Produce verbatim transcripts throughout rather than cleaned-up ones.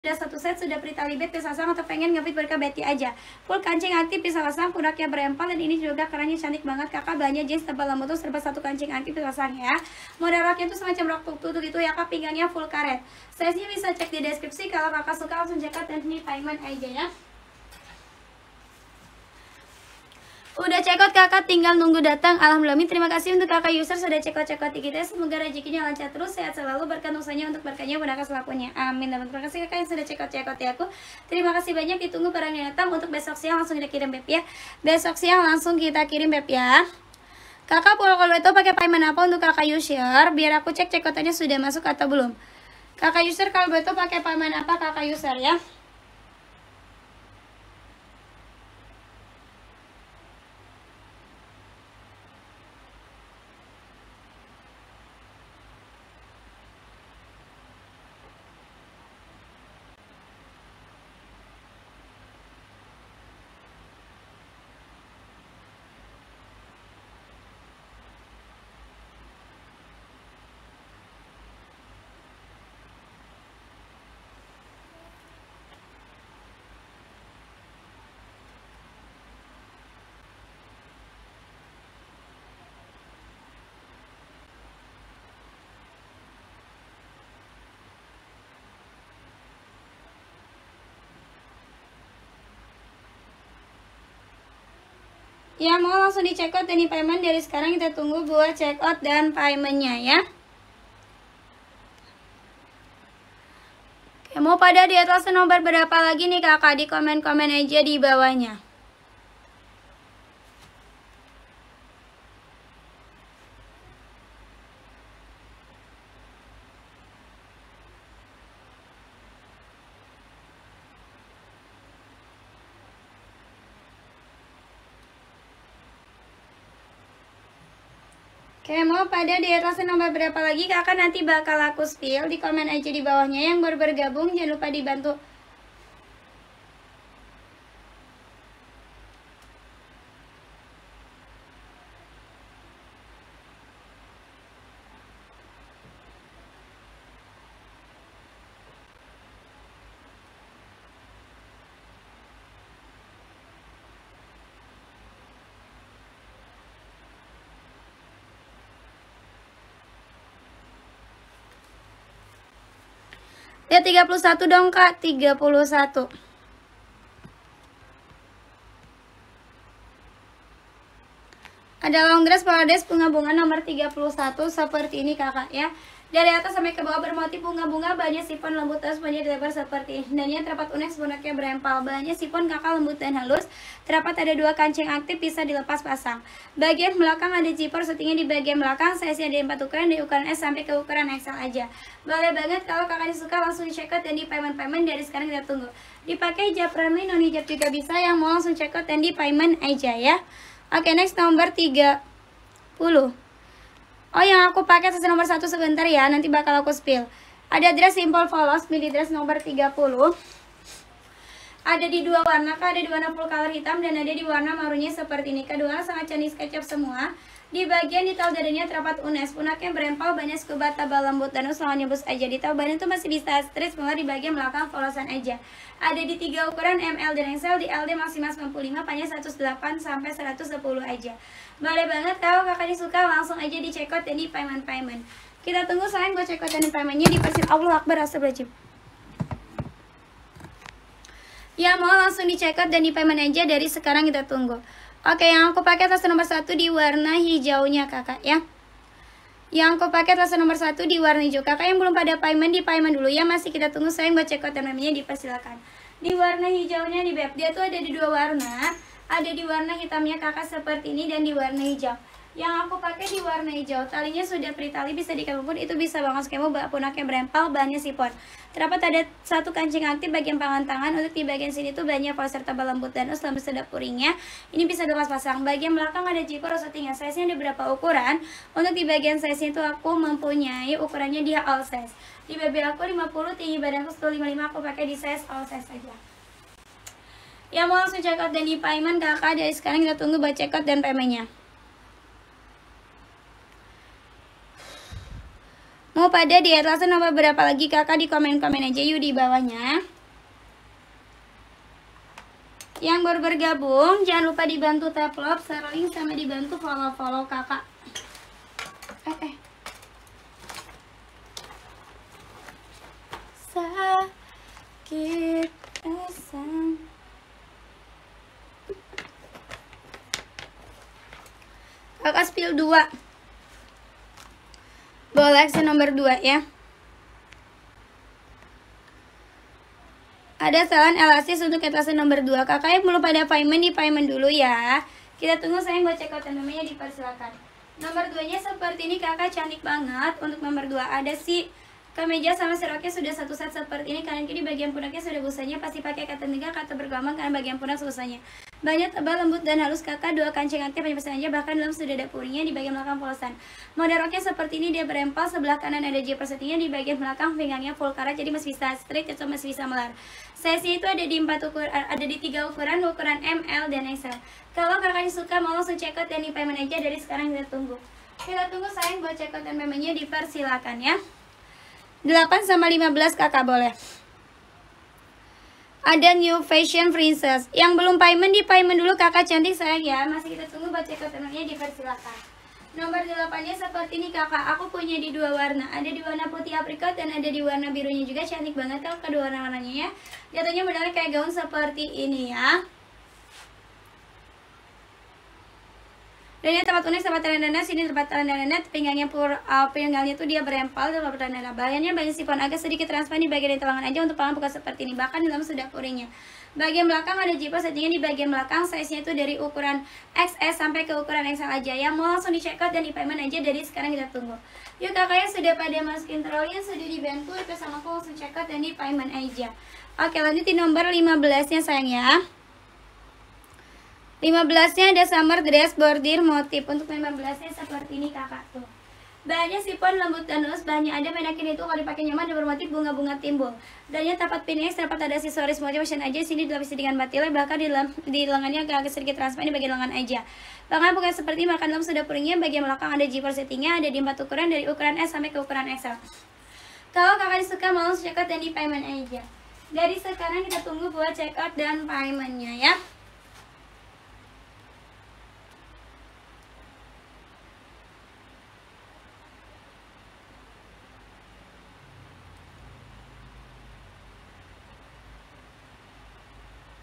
Sudah satu set, sudah Prita Libet bisa pasang atau pengen ngefit berkah Betty aja. Full kancing aktif bisa pasang, pundaknya berempal, dan ini juga kerannya cantik banget. Kakak belanja jeans tebal lembut tuh serba satu kancing aktif bisa pasang ya. Model roknya tuh semacam rok tuk-tuk gitu ya kak, pinggangnya full karet. Size-nya bisa cek di deskripsi, kalau kakak suka langsung check out dan ini payment aja ya. Udah check out kakak, tinggal nunggu datang. Alhamdulillah, terima kasih untuk kakak user sudah check out check out kita. Semoga rezekinya lancar terus, sehat selalu, berkah usahanya untuk berkahnya mudahkan selakunya. Amin. Dan terima kasih kakak yang sudah check out check out ya aku. Terima kasih banyak, ditunggu barangnya datang. Untuk besok siang langsung kita kirim beb ya. Besok siang langsung kita kirim beb ya. Kakak kalau itu pakai payment apa untuk kakak user? Biar aku cek check outnya sudah masuk atau belum. Kakak user kalau itu pakai payment apa kakak user ya? Ya mau langsung di check out ini payment dari sekarang, kita tunggu buat check out dan paymentnya ya. Oke, mau pada di atas nomor berapa lagi nih kakak, di komen-komen aja di bawahnya. Oke, mau pada di atas nomor berapa lagi kakak, nanti bakal aku spill di komen aja di bawahnya. Yang baru bergabung jangan lupa dibantu ya. Tiga puluh satu dong kak, tiga puluh satu. Ada long dress dress bunga-bunga nomor tiga puluh satu seperti ini kakak ya. Dari atas sampai ke bawah bermotif bunga-bunga, bahannya sifon lembut terus, bahannya dilebar seperti ini. Dan yang terdapat unek pundaknya berempal, bahannya sifon kakak lembut dan halus. Terdapat ada dua kancing aktif, bisa dilepas pasang. Bagian belakang ada zipper, syutingnya di bagian belakang. Size-nya ada empat ukuran, dari ukuran S sampai ke ukuran X L aja. Boleh banget kalau kakaknya suka langsung di check out dan di payment-payment dari sekarang kita tunggu. Dipakai hijab runway, non hijab juga bisa, yang mau langsung check out dan di payment aja ya. Oke, next nomor tiga puluh. Oh, yang aku pakai sesuai nomor satu sebentar ya, nanti bakal aku spill. Ada dress simple polos, midi dress nomor tiga puluh. Ada di dua warna, kak, ada di warna full color hitam dan ada di warna marunnya seperti ini. Kedua sangat cantik sketchup semua. Di bagian detail dadanya terdapat unes, punaknya berempal, banyak scuba tabal lembut dan usahannya bus aja. Detail badan itu masih bisa stretch, mulai di bagian belakang polosan aja. Ada di tiga ukuran M L dan X L, di L D maksimal sembilan puluh lima, panjang seratus delapan sampai seratus sepuluh aja. Boleh banget kalau kakaknya suka langsung aja di check out dan di payment-payment. Kita tunggu sayang buat check out dan paymentnya di persil. Allah Akbar, astagfirullahaladzim. Ya mau langsung di check out dan di payment aja dari sekarang, kita tunggu. Oke, yang aku pakai tas nomor satu di warna hijaunya kakak ya. Yang aku pakai tas nomor satu di warna hijau. Kakak yang belum pada payment, di payment dulu ya. Masih kita tunggu sayang buat check out dan paymentnya, dipersilakan. Di warna hijaunya di beb, dia tuh ada di dua warna. Ada di warna hitamnya kakak seperti ini dan di warna hijau. Yang aku pakai di warna hijau, talinya sudah pritali, bisa dikabung, itu bisa banget skemo, punaknya berempal, bahannya sifon. Terdapat ada satu kancing aktif bagian pangan tangan. Untuk di bagian sini tuh banyak polyester tebal lembut dan us lembut sedap puringnya. Ini bisa dilepas pasang. Bagian belakang ada zipper syutingnya. Size-nya ada berapa ukuran? Untuk di bagian size-nya itu aku mempunyai ukurannya dia all size. Di baby aku lima puluh, tinggi badanku seratus lima puluh lima, aku pakai di size all size aja. Ya mau langsung check out dan di payment kakak, dari sekarang kita tunggu buat check out dan paymentnya. Mau pada di atlasan nomor berapa lagi kakak, di komen-komen aja yuk di bawahnya. Yang baru bergabung jangan lupa dibantu tap love, share link, sama dibantu follow-follow kakak. Eh eh sakit asam. Kakak spill dua. Boleh action nomor dua ya. Ada saran elastis untuk etalase nomor dua. Kakak yang belum pada payment, di payment dulu ya. Kita tunggu sayang buat check out namanya, dipersilakan. Nomor dua nya seperti ini kakak, cantik banget. Untuk nomor dua ada si kemeja sama seroknya sudah satu set seperti ini. Kanan kiri bagian punaknya sudah busanya, pasti pakai cotton tiga kata bergelombang karena bagian punak susahnya. Banyak, tebal, lembut, dan halus kakak. Dua kancing aktif hanya pesan aja, bahkan dalam sudah ada puringnya. Di bagian belakang polosan. Model roknya seperti ini, dia berempal. Sebelah kanan ada zipper settingnya. Di bagian belakang pinggangnya full karat, jadi masih bisa straight atau masih bisa melar. Size itu ada di empat ukur, ada di tiga ukuran, ukuran M, L, dan X L. Kalau kakaknya suka mau langsung check out dan di payment aja, dari sekarang kita tunggu. Kita tunggu sayang buat check out dan paymentnya, dipersilakan ya. delapan sama lima belas kakak boleh. Ada new fashion princess. Yang belum payment, di payment dulu kakak cantik sayang ya. Masih kita tunggu buat check out temennya, dipersilakan. Nomor delapan nya seperti ini kakak. Aku punya di dua warna. Ada di warna putih aprikot dan ada di warna birunya juga. Cantik banget kalau kedua warna-warnanya ya. Jatuhnya modelnya kayak gaun seperti ini ya. Dan ini tempat unik sama tanda-tanda, sini tempat tanda-tanda, pinggangnya pur, uh, pinggangnya tuh dia berempal dalam tanda-tanda. Bahannya bahan sifon agak sedikit transparan di bagian lengan aja, untuk tangan bukan seperti ini. Bahkan di dalam sudah puringnya. Bagian belakang ada zipper settingnya di bagian belakang, size-nya itu dari ukuran X S sampai ke ukuran X L aja ya. Mau langsung di check out dan di payment aja, dari sekarang kita tunggu. Yuk kakaknya sudah pada masukin trolling, sudah dibantu, itu sama aku langsung check out dan di payment aja. Oke, lanjut di nomor lima belas nya sayang ya. lima belas nya ada summer dress bordir motif. Untuk lima belas nya seperti ini kakak tuh. Bahannya sifon lembut dan halus, bahannya ada menakin itu, kalau dipakai nyaman dan bermotif bunga-bunga timbul. Dannya tapat pinnya, terdapat ada aksesoris motif aja, sini dilapisi dengan batilnya, bahkan di, dalam, di lengannya agak sedikit transparan di bagian lengan aja. Bahkan bukan seperti makan dalam sudah puringnya, bagian belakang ada zipper settingnya, ada di empat ukuran, dari ukuran S sampai ke ukuran X L. Kalau kakak suka mau langsung check out dan di payment aja. Dari sekarang kita tunggu buat check out dan paymentnya ya.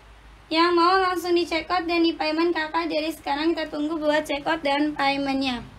Yang mau langsung di check out dan di payment kakak, dari sekarang kita tunggu buat check out dan paymentnya.